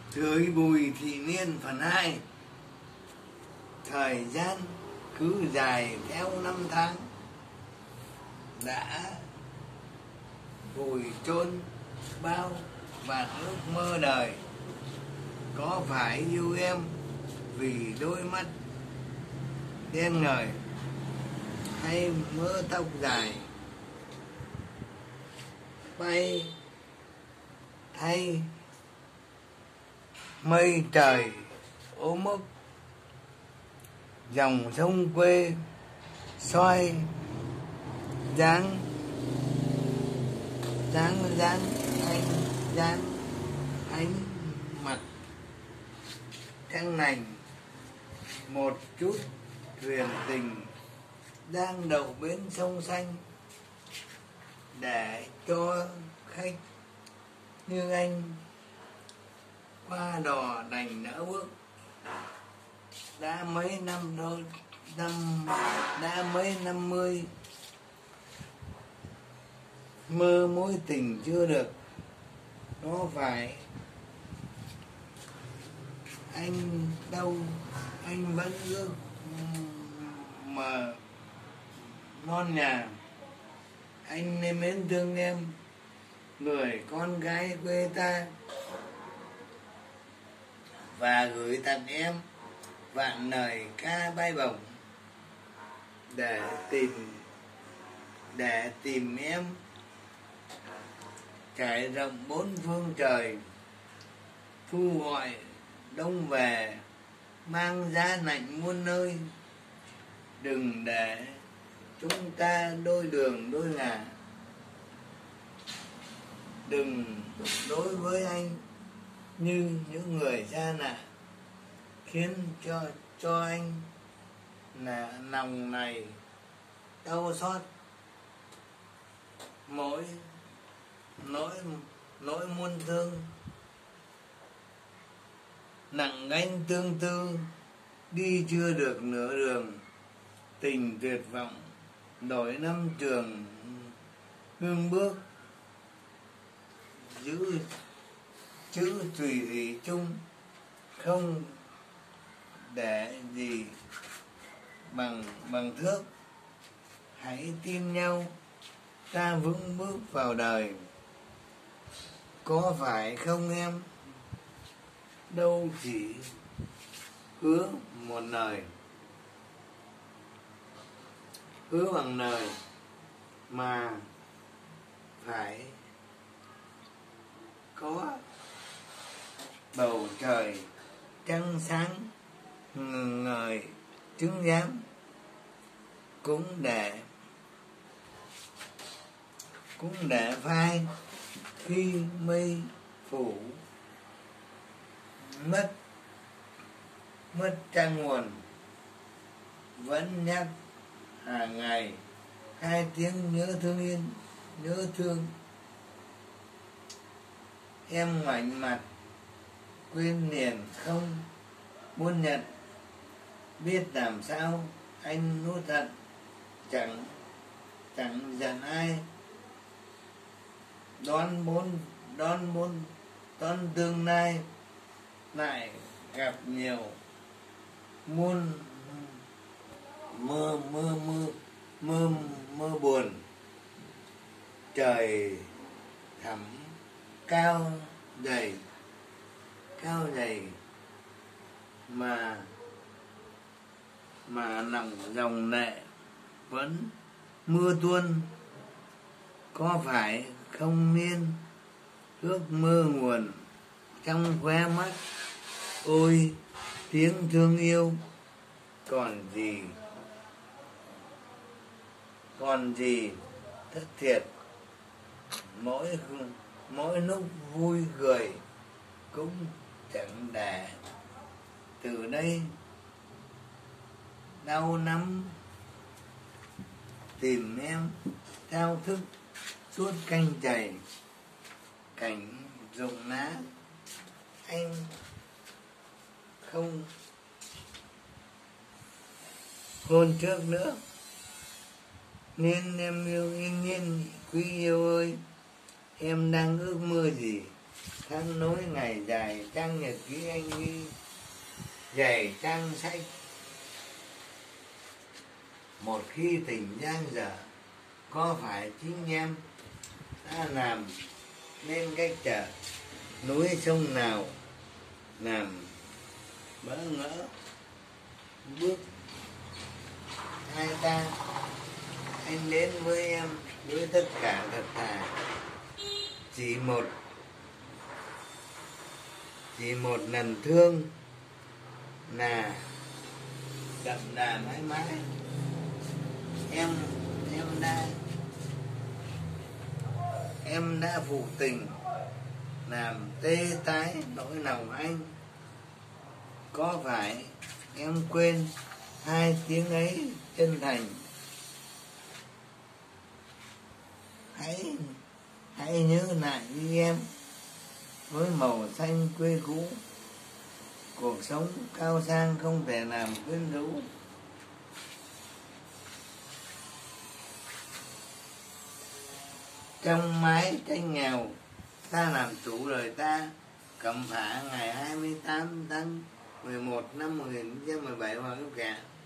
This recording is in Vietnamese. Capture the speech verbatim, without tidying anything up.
Thời Bùi Thị Niên phần hai. Thời gian cứ dài theo năm tháng, đã vùi chôn bao vạn ước mơ đời. Có phải yêu em vì đôi mắt đen ngời, hay mớ tóc dài bay hay mây trời ôm ấp, dòng sông quê soi dáng dáng dáng anh dáng ánh mặt trăng lành. Một chút thuyền tình đang đậu bến sông xanh, để cho khách như anh qua đò đành nỡ bước. Đã mấy năm đôi năm đã mấy năm mươi, mơ mối tình chưa được. Nó phải anh đâu, anh vẫn ước mà non nhà. Anh nên mến thương em, người con gái quê ta, và gửi tặng em vạn lời ca bay bổng, để tìm để tìm em trải rộng bốn phương trời. Thu gọi đông về, mang giá lạnh muôn nơi. Đừng để chúng ta đôi đường đôi ngả. Đừng đối với anh như những người xa lạ, khiến cho cho anh là lòng này đau xót. Mỗi nỗi nỗi muôn thương nặng gánh tương tư, đi chưa được nửa đường. Tình tuyệt vọng đổi năm trường hương bước, giữ chữ tùy thủy chung, không để gì bằng bằng thước. Hãy tin nhau, ta vững bước vào đời. Có phải không em? Đâu chỉ hứa một lời, hứa bằng lời mà phải có bầu trời trăng sáng ngời chứng giám, cũng để cũng để phai khi mây phủ mất mất trăng nguồn. Vẫn nhắc hàng ngày hai tiếng nhớ thương yên, nhớ thương em ngoảnh mặt, quên liền không muốn nhận. Biết làm sao anh nuốt hận, chẳng chẳng giận ai. Đón bốn đón bốn đón tương lai, lại gặp nhiều muôn mơ mơ mơ mơ mơ buồn. Trời thẳm cao dày cao dày mà mà nặng dòng lệ vẫn mưa tuôn. Có phải không miên ước mơ nguồn trong khóe mắt? Ôi tiếng thương yêu còn gì còn gì thất thiệt. Mỗi mỗi lúc vui cười cũng chẳng để. Từ đây đau lắm tìm em thao thức suốt canh chày. Cảnh rụng lá anh không hôn trước nữa, nên em yêu yên nhiên. Quý yêu ơi, em đang ước mơ gì? tháng nối ngày dài, trang nhật ký anh ghi dày trang sách. Một khi tình giang dở, có phải chính em đã làm nên cách trở núi sông nào làm bỡ ngỡ bước hai ta. Anh đến với em với tất cả thật thà, chỉ một chỉ một lần thương là đậm đà mãi mãi. Em em đã em đã phụ tình làm tê tái nỗi lòng anh. Có phải em quên hai tiếng ấy chân thành? Hãy hãy nhớ lại đi em, với màu xanh quê cũ. Cuộc sống cao sang không thể làm quyến rũ. Trong mái tranh nghèo, ta làm chủ lời ta. Cẩm Phả ngày hai mươi tám tháng mười một năm một nghìn chín trăm mười bảy. Hoàng Quốc Kẻ.